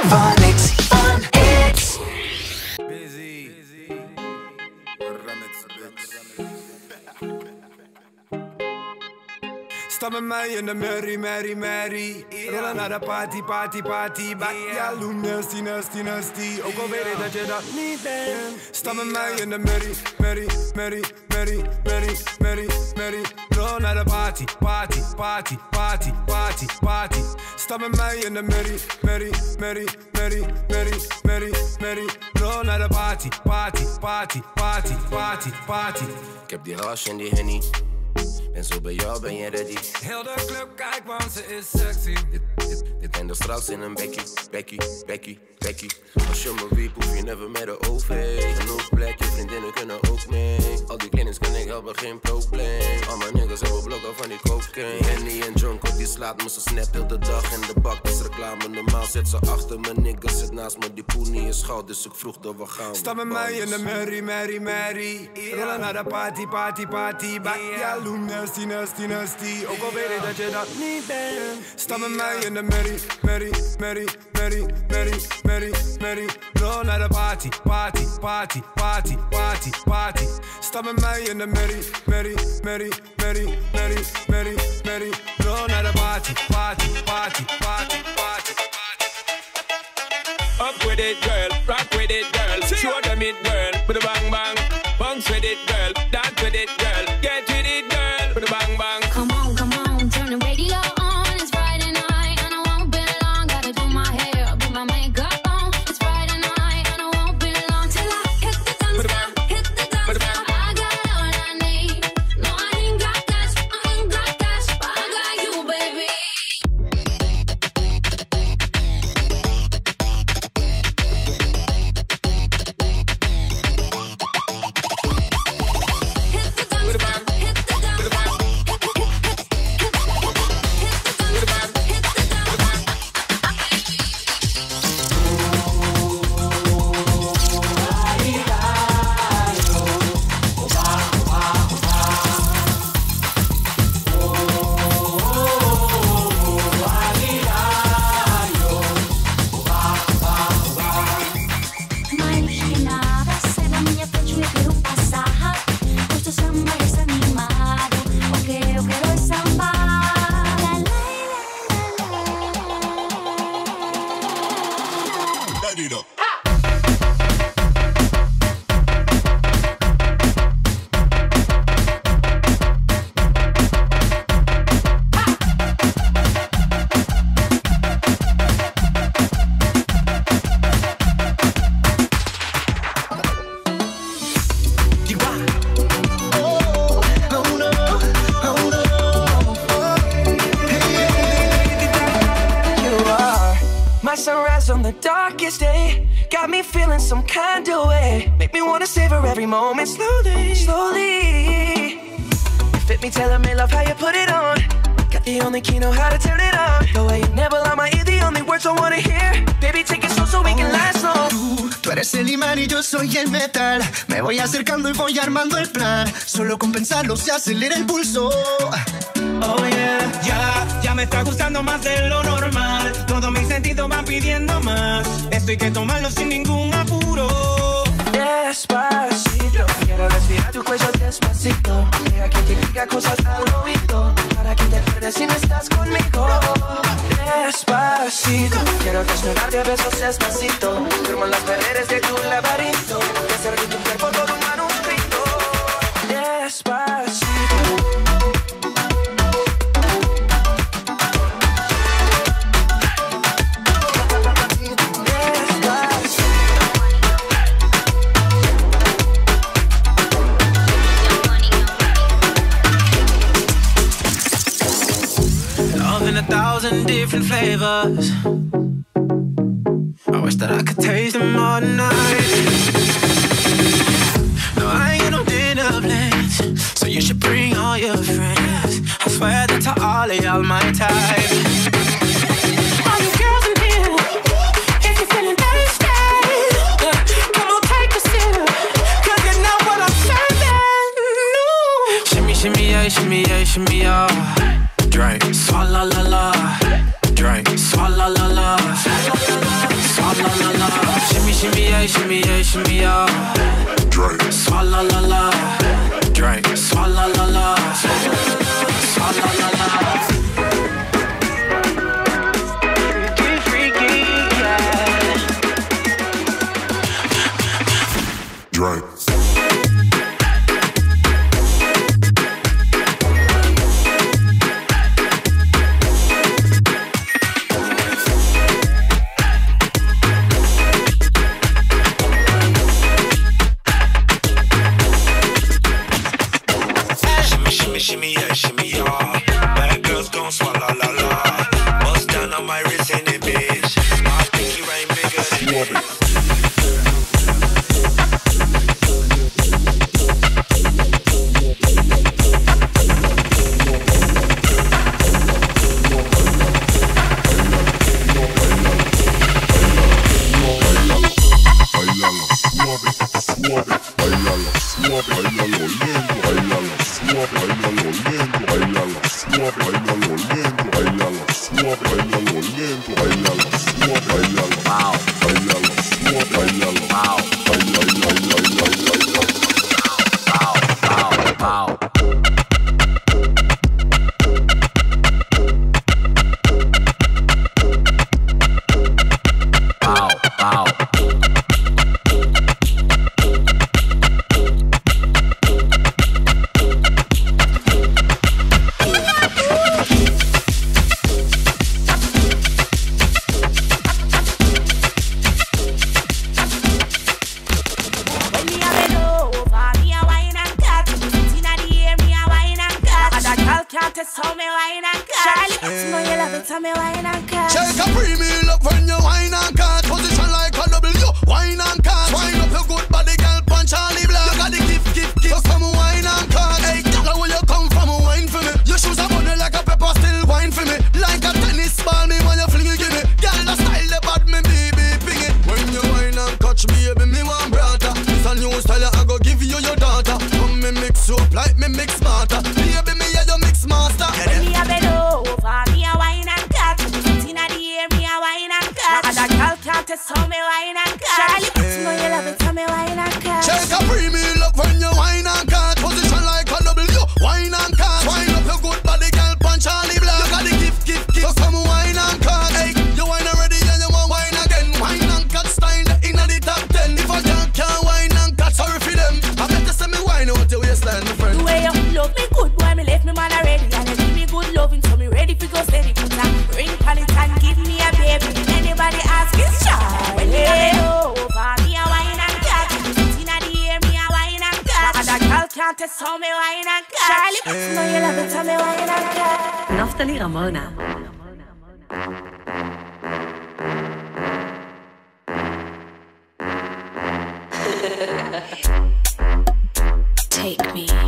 Sta met mij in de merrie, merrie, merrie. Rollen naar de party, party, party. Bacalhau, nasty, nasty, nasty. Ook al weet ik dat je dat niet bent. Sta met mij in de merrie, merrie, merrie, merrie, merrie, merrie, merrie. Roll naar de party, party, party, party, party, party. Sta met mij in de merrie, merrie, merrie, merrie, merrie, merrie, merrie. Roll naar de party, party, party, party, party, party. Ik heb die hash en die henny. En zo bij jou ben je ready. Heel de club kijk, want ze is sexy. Dit eindigt straks in een bekkie, bekkie, bekkie, bekkie. Als je me wiep, hoef je never met de OV. Genoeg plek, je vriendinnen kunnen ook mee. Al die kennis kan ik helpen, geen probleem. Al mijn niggas hebben blokken van die cocaine. Henny en Junko, die slaat me zo snap heel de dag. En de bak is reclame, normaal zit ze achter me. Niggas zit naast me, die poenie is goud. Dus ik vroeg dat we gaan. Sta met mij in de merrie, merrie, merrie. Rollen naar de party, party, party. Bacalhau, nasty, nasty, nasty. Ook al weet ik dat je dat niet bent. Sta met mij in de merrie, merrie, merrie, merrie, merrie, merrie, merrie. Roll naar de party, party, party, party, party, party. Sta met mij in de merrie, merrie, merrie, merrie, merrie, merrie, merrie. Roll naar de party, party, party, party, party. Up with it, girl, rock with it, girl. Show them it, girl, with a bang bang. Bounce with it, girl, dance with it, girl. Get with it, girl, with a bang bang. Come on, turn the radio on. It's Friday night and I won't be long. Gotta do my hair, put my makeup on. It's Friday night and I won't be long till I hit the dance floor, hit the dance floor. I got all I need. No, I ain't got cash, but I got you, baby. My sunrise on the darkest day got me feeling some kind of way. Make me wanna savor every moment slowly, slowly. You fit me, telling me love how you put it on. Got the only key, know how to turn it on. The way you never lie my ear, the only words I wanna hear. Baby, take it slow so we can last long. Tú eres el imán y yo soy el metal. Me voy acercando y voy armando el plan. Solo con pensarlo se acelera el pulso. Oh yeah, ya me está gustando más de lo normal. Todos mis sentidos van pidiendo más. Esto hay que tomarlo sin ningún apuro. Despacito, quiero respirar tu cuello despacito. Deja que te diga cosas al oído, para que te pierdas si no estás conmigo. Despacito, quiero desnudarte a besos despacito. Firmo en las paredes de tu laberinto, y hacer de tu cuerpo todo un manuscrito. Despacito. In 1,000 different flavors. I wish that I could taste them all night. No, I ain't got no dinner plans, so you should bring all your friends. I swear that to all of y'all my type. All you girls in here, if you're feeling thirsty, come on, take a sip, 'cause you know what I'm serving. No. Shimmy, shimmy, yeah, shimmy, yeah, shimmy, yeah. Drink, swalla la la. Drink, swalla la la. Shimmy, shimmy, yeah, shimmy, yeah, shimmy, yeah. Drink. Swalla la la. Drink. Swalla la la. Swalla la la. Freaky, freaky, yeah. Drink. Shimmy, yeah, shimmy, yeah. Bad girls gon' swallow la la. Bust down on my wrist in it, bitch. My pinky ring bigger than this. Naftali Ramona. Take me.